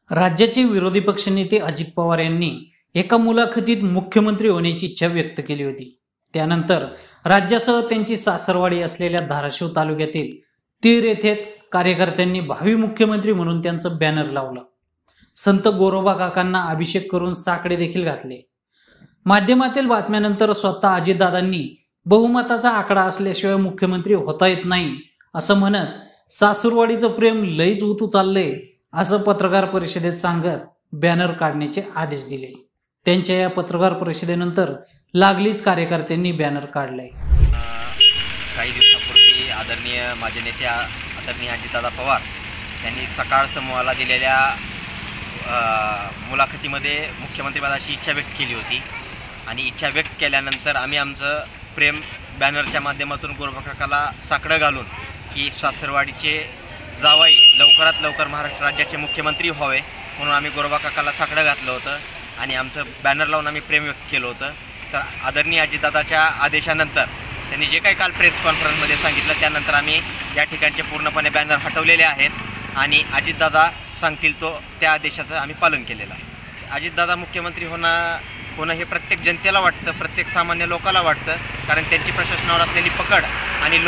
राज्याचे विरोधी पक्षनेते अजित पवार यांनी एका मुलाखतीत मुख्यमंत्री होण्याची इच्छा व्यक्त केली होती. त्यानंतर राज्यासह त्यांची सासरवाडी असलेल्या धाराशिव तालुक्यातील तीर येथे कार्यकर्त्यांनी भावी मुख्यमंत्री म्हणून त्यांचं बॅनर लावलं. संत गोरोबा काकांना अभिषेक करून साकडे देखील घातले. माध्यमातील बातम्यानंतर स्वतः अजितदादांनी बहुमताचा आकडा असल्याशिवाय मुख्यमंत्री होता येत नाही असं म्हणत सासूरवाडीचं प्रेम लईच उतू चाललंय असं पत्रकार परिषदेत सांगत बॅनर काढण्याचे आदेश दिले. त्यांच्या या पत्रकार परिषदेनंतर लागलीच कार्यकर्त्यांनी बॅनर काढले. काही दिवसापूर्वी आदरणीय माझे नेते आदरणीय अजितदादा पवार यांनी सकाळ समूहाला दिलेल्या मुलाखतीमध्ये मुख्यमंत्रीपदाची इच्छा व्यक्त केली होती आणि इच्छा व्यक्त केल्यानंतर आम्ही आमचं प्रेम बॅनरच्या माध्यमातून गोरोबा काकाला साकडं घालून की सासरवाडीचे जावई लवकरात लवकर महाराष्ट्र राज्याचे मुख्यमंत्री व्हावे म्हणून आम्ही गोरोबा काकाला साकडं घातलं होतं आणि आमचं बॅनर लावून आम्ही प्रेम व्यक्त केलं होतं. तर आदरणीय अजितदादाच्या आदेशानंतर त्यांनी जे काही काल प्रेस कॉन्फरन्समध्ये सांगितलं त्यानंतर आम्ही या ठिकाणचे पूर्णपणे बॅनर हटवलेले आहेत आणि अजितदादा सांगतील तो त्या आदेशाचं आम्ही पालन केलेलं आहे. अजितदादा मुख्यमंत्री होणं हे प्रत्येक जनतेला वाटतं, प्रत्येक सामान्य लोकाला वाटतं, कारण त्यांची प्रशासनावर असलेली पकड आणि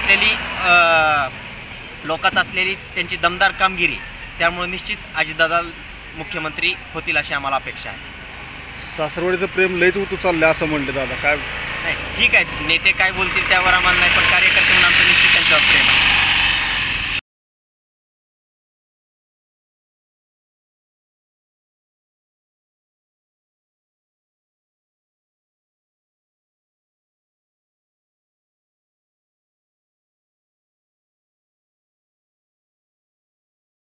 लोकात असलेली त्यांची दमदार कामगिरी, त्यामुळे निश्चित अजितदादा मुख्यमंत्री होतील अशी आम्हाला अपेक्षा आहे. सासरवाडीचं प्रेम लयच उतू चाललं असं म्हणलं दादा, काय नाही ठीक आहे, नेते काय बोलतील त्यावर आम्हाला नाही, पण कार्यकर्ते म्हणून आमचं निश्चित त्यांच्यावर प्रेम आहे.